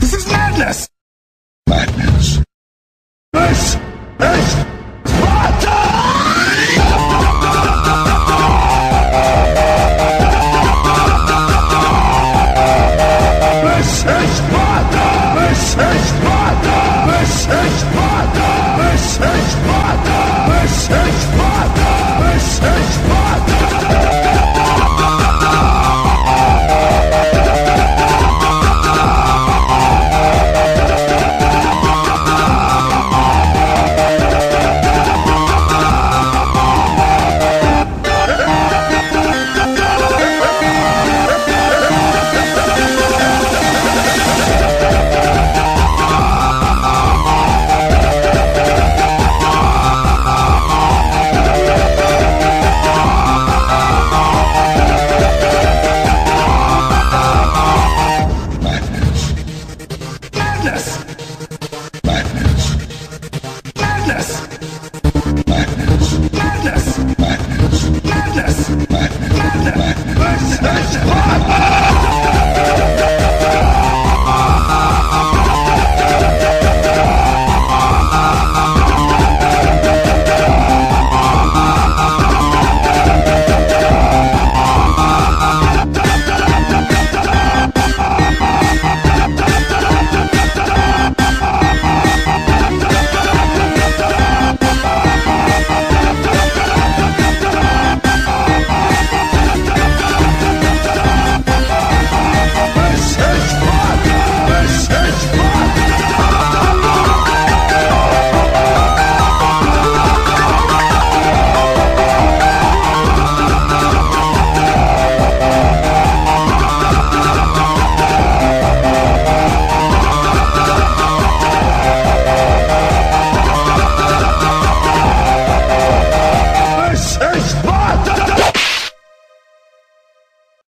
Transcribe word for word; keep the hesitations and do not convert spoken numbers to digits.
This is madness! Madness. This is Sparta! This is Sparta! This is Sparta! This is Sparta! This is Sparta! This is Sparta! This is Sparta! Madness! Madness! Madness! Madness! Madness!